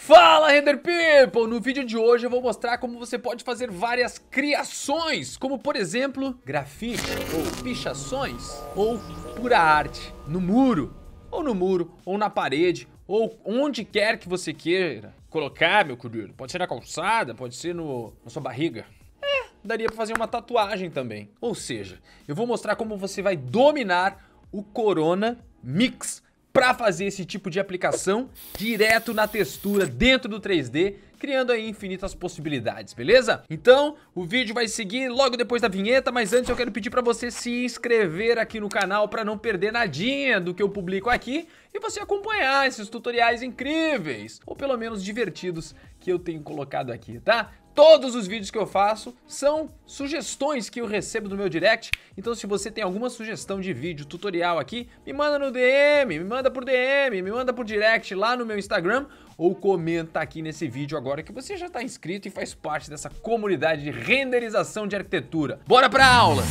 Fala, Render People! No vídeo de hoje eu vou mostrar como você pode fazer várias criações, como por exemplo, grafite, ou pichações, ou pura arte, no muro, ou na parede, ou onde quer que você queira colocar, meu querido. Pode ser na calçada, pode ser na sua barriga. Daria pra fazer uma tatuagem também. Ou seja, eu vou mostrar como você vai dominar o Corona Mix para fazer esse tipo de aplicação direto na textura dentro do 3D, criando aí infinitas possibilidades, beleza? Então, o vídeo vai seguir logo depois da vinheta, mas antes eu quero pedir para você se inscrever aqui no canal para não perder nadinha do que eu publico aqui e você acompanhar esses tutoriais incríveis, ou pelo menos divertidos, que eu tenho colocado aqui, tá? Todos os vídeos que eu faço são sugestões que eu recebo no meu direct, então se você tem alguma sugestão de vídeo, tutorial aqui, me manda no DM, me manda por DM, me manda por direct lá no meu Instagram, ou comenta aqui nesse vídeo agora que você já está inscrito e faz parte dessa comunidade de renderização de arquitetura. Bora pra aula!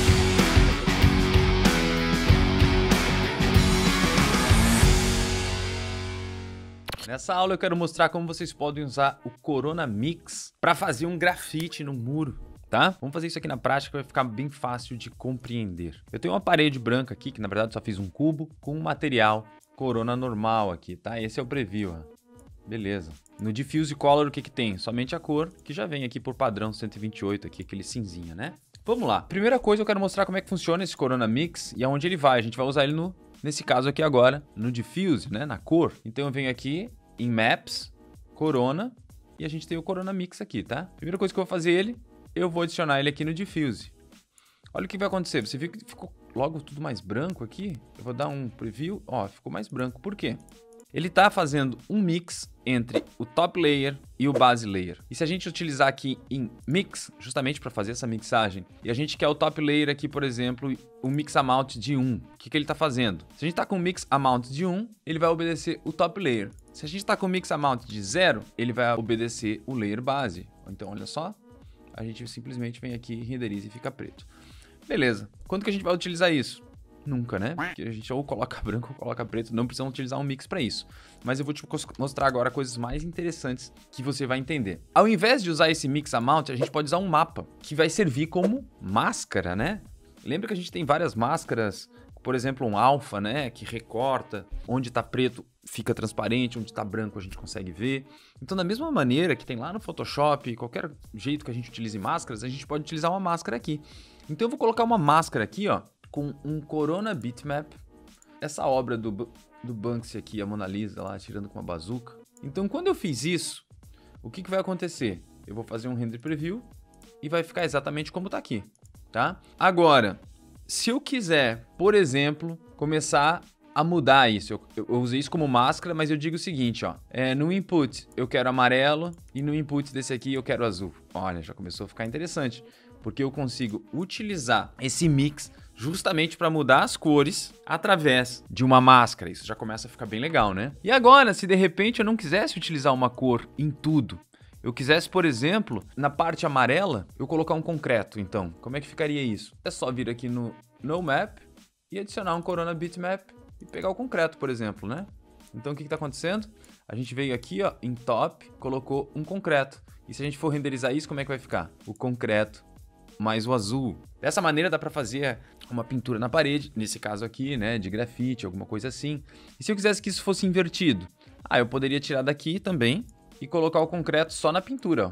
Nessa aula eu quero mostrar como vocês podem usar o Corona Mix para fazer um grafite no muro, tá? Vamos fazer isso aqui na prática, vai ficar bem fácil de compreender. Eu tenho uma parede branca aqui, que na verdade só fiz um cubo, com um material Corona normal aqui, tá? Esse é o preview, ó. Beleza. No Diffuse Color o que que tem? Somente a cor, que já vem aqui por padrão 128 aqui, aquele cinzinha, né? Vamos lá. Primeira coisa eu quero mostrar como é que funciona esse Corona Mix e aonde ele vai. A gente vai usar ele nesse caso aqui agora, no Diffuse, né, na cor. Então eu venho aqui em Maps, Corona, e a gente tem o Corona Mix aqui, tá? Primeira coisa que eu vou fazer eu vou adicionar ele aqui no Diffuse. Olha o que vai acontecer, você viu que ficou logo tudo mais branco aqui? Eu vou dar um preview, ó, ficou mais branco, por quê? Ele tá fazendo um mix entre o top layer e o base layer. E se a gente utilizar aqui em mix, justamente para fazer essa mixagem, e a gente quer o top layer aqui, por exemplo, o mix amount de 1, o que ele tá fazendo? Se a gente tá com mix amount de 1, ele vai obedecer o top layer. Se a gente tá com mix amount de 0, ele vai obedecer o layer base. Então, olha só, a gente simplesmente vem aqui, renderiza e fica preto. Beleza, quando que a gente vai utilizar isso? Nunca, né? Porque a gente ou coloca branco ou coloca preto, não precisamos utilizar um mix para isso. Mas eu vou te mostrar agora coisas mais interessantes que você vai entender. Ao invés de usar esse mix amount, a gente pode usar um mapa, que vai servir como máscara, né? Lembra que a gente tem várias máscaras, por exemplo, um alfa, né? Que recorta, onde tá preto fica transparente, onde tá branco a gente consegue ver. Então, da mesma maneira que tem lá no Photoshop, qualquer jeito que a gente utilize máscaras, a gente pode utilizar uma máscara aqui. Então eu vou colocar uma máscara aqui, ó, com um Corona Bitmap, essa obra do Banksy aqui, a Mona Lisa lá, atirando com uma bazuca. Então, quando eu fiz isso, o que vai acontecer? Eu vou fazer um render preview e vai ficar exatamente como tá aqui, tá? Agora, se eu quiser, por exemplo, começar a mudar isso, eu usei isso como máscara, mas eu digo o seguinte, ó, no input eu quero amarelo e no input desse aqui eu quero azul. Olha, já começou a ficar interessante, porque eu consigo utilizar esse mix justamente para mudar as cores através de uma máscara. Isso já começa a ficar bem legal, né? E agora, se de repente eu não quisesse utilizar uma cor em tudo, eu quisesse, por exemplo, na parte amarela, eu colocar um concreto, então, como é que ficaria isso? É só vir aqui no Map e adicionar um Corona Bitmap e pegar o concreto, por exemplo, né? Então, o que está acontecendo? A gente veio aqui, ó, em Top, colocou um concreto. E se a gente for renderizar isso, como é que vai ficar? O concreto mais o azul. Dessa maneira dá para fazer uma pintura na parede, nesse caso aqui, né, de grafite, alguma coisa assim. E se eu quisesse que isso fosse invertido? Eu poderia tirar daqui também e colocar o concreto só na pintura, ó.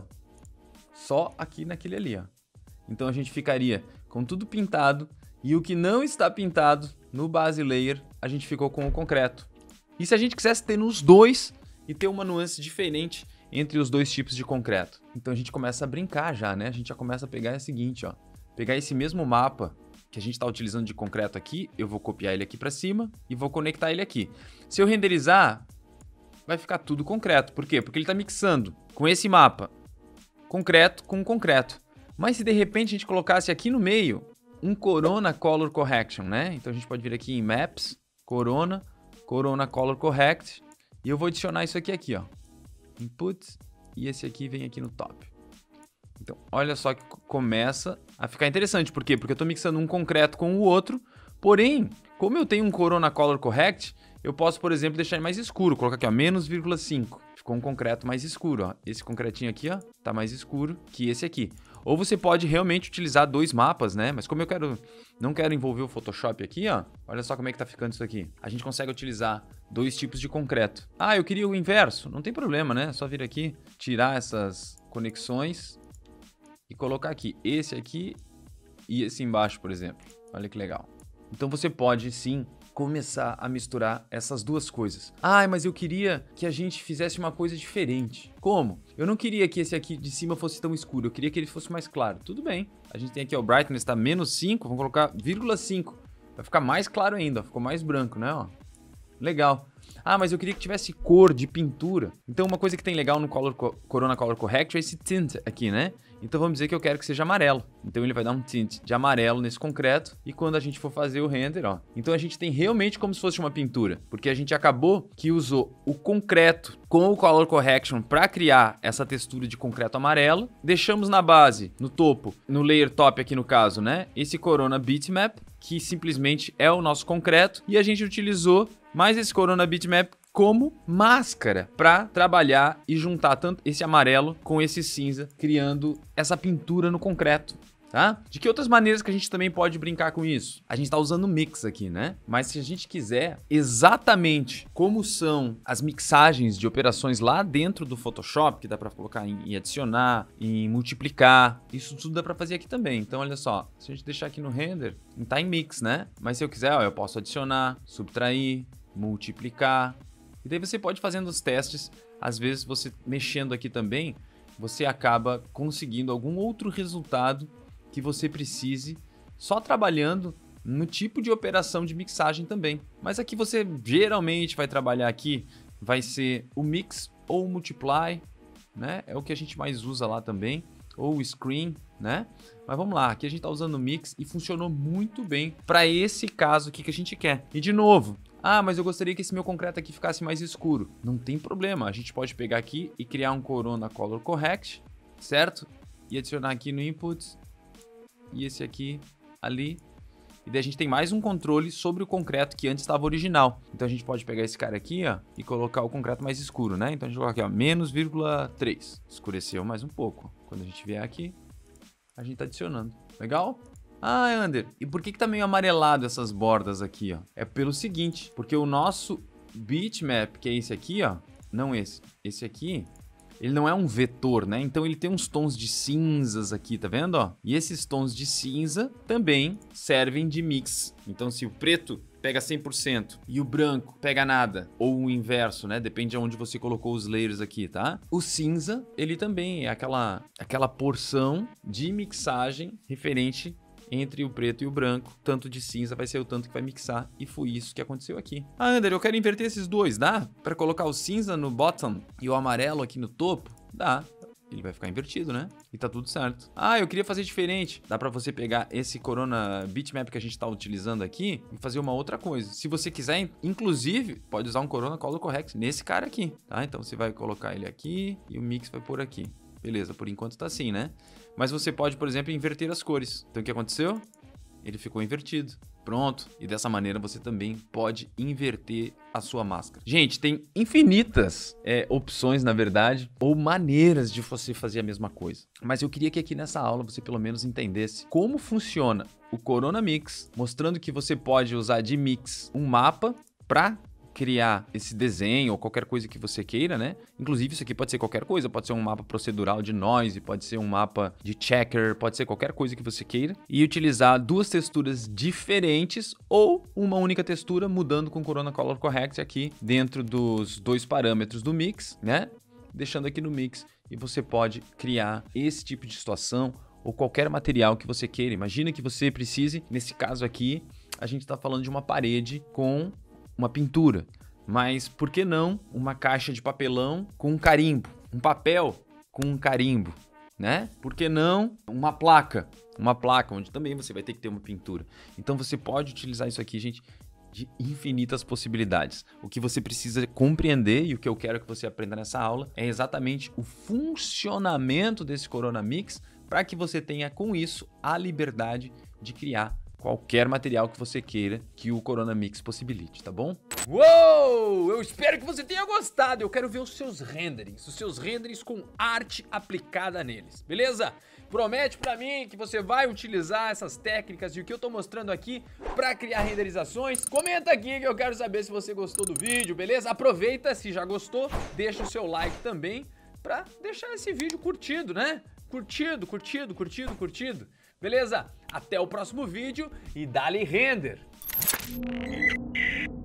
Só aqui naquele ali, ó. Então a gente ficaria com tudo pintado e o que não está pintado no base layer, a gente ficou com o concreto. E se a gente quisesse ter nos dois e ter uma nuance diferente entre os dois tipos de concreto? Então a gente começa a brincar já, né? A gente já começa a pegar o seguinte, ó. Pegar esse mesmo mapa que a gente está utilizando de concreto aqui, eu vou copiar ele aqui para cima e vou conectar ele aqui. Se eu renderizar, vai ficar tudo concreto. Por quê? Porque ele está mixando com esse mapa concreto com concreto. Mas se de repente a gente colocasse aqui no meio um Corona Color Correction, né? Então a gente pode vir aqui em Maps, Corona Color Correct, e eu vou adicionar isso aqui, ó. Input, e esse aqui vem aqui no top. Então, olha só que começa a ficar interessante. Por quê? Porque eu estou mixando um concreto com o outro, porém, como eu tenho um Corona Color Correct, eu posso, por exemplo, deixar ele mais escuro. Colocar aqui, ó, menos 0,5. Ficou um concreto mais escuro, ó. Esse concretinho aqui, ó, tá mais escuro que esse aqui. Ou você pode realmente utilizar 2 mapas, né? Mas como eu não quero envolver o Photoshop aqui, ó. Olha só como é que tá ficando isso aqui. A gente consegue utilizar 2 tipos de concreto. Ah, eu queria o inverso. Não tem problema, né? É só vir aqui, tirar essas conexões e colocar aqui. Esse aqui e esse embaixo, por exemplo. Olha que legal. Então você pode, sim, começar a misturar essas duas coisas. Ah, mas eu queria que a gente fizesse uma coisa diferente. Como? Eu não queria que esse aqui de cima fosse tão escuro, eu queria que ele fosse mais claro. Tudo bem. A gente tem aqui, ó, o brightness tá menos 5, vamos colocar 0,5. Vai ficar mais claro ainda, ó, ficou mais branco, né, ó. Legal. Ah, mas eu queria que tivesse cor de pintura. Então uma coisa que tem legal no Corona Color Corrector é esse tint aqui, né? Então vamos dizer que eu quero que seja amarelo. Então ele vai dar um tint de amarelo nesse concreto. E quando a gente for fazer o render, ó. Então a gente tem realmente como se fosse uma pintura. Porque a gente acabou que usou o concreto com o Color Correction para criar essa textura de concreto amarelo. Deixamos na base, no topo, no layer top aqui no caso, né? Esse Corona Bitmap, que simplesmente é o nosso concreto. E a gente utilizou mais esse Corona Bitmap como máscara para trabalhar e juntar tanto esse amarelo com esse cinza, criando essa pintura no concreto, tá? De que outras maneiras que a gente também pode brincar com isso? A gente tá usando mix aqui, né? Mas se a gente quiser exatamente como são as mixagens de operações lá dentro do Photoshop, que dá para colocar em adicionar, em multiplicar, isso tudo dá para fazer aqui também. Então olha só, se a gente deixar aqui no render, tá em mix, né? Mas se eu quiser, ó, eu posso adicionar, subtrair, multiplicar. E daí você pode fazendo os testes, às vezes você mexendo aqui também, você acaba conseguindo algum outro resultado que você precise, só trabalhando no tipo de operação de mixagem também. Mas aqui você geralmente vai trabalhar aqui, vai ser o mix ou o multiply, né? É o que a gente mais usa lá também, ou o screen, né? Mas vamos lá, aqui a gente está usando o mix e funcionou muito bem para esse caso aqui que a gente quer. E de novo, ah, mas eu gostaria que esse meu concreto aqui ficasse mais escuro. Não tem problema, a gente pode pegar aqui e criar um Corona Color Correct, certo? E adicionar aqui no Inputs, e esse aqui, ali. E daí a gente tem mais um controle sobre o concreto que antes estava original. Então a gente pode pegar esse cara aqui, ó, e colocar o concreto mais escuro, né? Então a gente coloca aqui, ó, menos 0,3. Escureceu mais um pouco. Quando a gente vier aqui, a gente tá adicionando. Legal? Ah, Ander, e por que tá meio amarelado essas bordas aqui, ó? É pelo seguinte, porque o nosso bitmap, que é esse aqui, ó, não esse aqui, ele não é um vetor, né? Então ele tem uns tons de cinzas aqui, tá vendo, ó? E esses tons de cinza também servem de mix. Então se o preto pega 100% e o branco pega nada, ou o inverso, né? Depende de onde você colocou os layers aqui, tá? O cinza, ele também é aquela porção de mixagem referente entre o preto e o branco. Tanto de cinza vai ser o tanto que vai mixar, e foi isso que aconteceu aqui. Ah, Ander, eu quero inverter esses dois, dá? Para colocar o cinza no bottom e o amarelo aqui no topo? Dá. Ele vai ficar invertido, né? E tá tudo certo. Ah, eu queria fazer diferente. Dá pra você pegar esse Corona Bitmap que a gente tá utilizando aqui e fazer uma outra coisa. Se você quiser, inclusive, pode usar um Corona Color Correct nesse cara aqui, tá? Então você vai colocar ele aqui e o mix vai por aqui. Beleza, por enquanto tá assim, né? Mas você pode, por exemplo, inverter as cores. Então o que aconteceu? Ele ficou invertido. Pronto. E dessa maneira você também pode inverter a sua máscara. Gente, tem infinitas opções, na verdade, ou maneiras de você fazer a mesma coisa. Mas eu queria que aqui nessa aula você pelo menos entendesse como funciona o Corona Mix, mostrando que você pode usar de mix um mapa para criar esse desenho ou qualquer coisa que você queira, né? Inclusive isso aqui pode ser qualquer coisa, pode ser um mapa procedural de noise, pode ser um mapa de checker, pode ser qualquer coisa que você queira, e utilizar duas texturas diferentes ou uma única textura mudando com Corona Color Correct aqui dentro dos dois parâmetros do mix, né? Deixando aqui no mix, e você pode criar esse tipo de situação ou qualquer material que você queira. Imagina que você precise, nesse caso aqui, a gente está falando de uma parede com uma pintura, mas por que não uma caixa de papelão com um carimbo, um papel com um carimbo, né? Por que não uma placa onde também você vai ter que ter uma pintura. Então você pode utilizar isso aqui, gente, de infinitas possibilidades. O que você precisa compreender e o que eu quero que você aprenda nessa aula é exatamente o funcionamento desse Corona Mix para que você tenha com isso a liberdade de criar qualquer material que você queira que o Corona Mix possibilite, tá bom? Uou! Eu espero que você tenha gostado. Eu quero ver os seus renderings com arte aplicada neles, beleza? Promete pra mim que você vai utilizar essas técnicas e o que eu tô mostrando aqui pra criar renderizações. Comenta aqui que eu quero saber se você gostou do vídeo, beleza? Aproveita, se já gostou, deixa o seu like também pra deixar esse vídeo curtido, né? Curtido. Beleza? Até o próximo vídeo e dá-lhe render!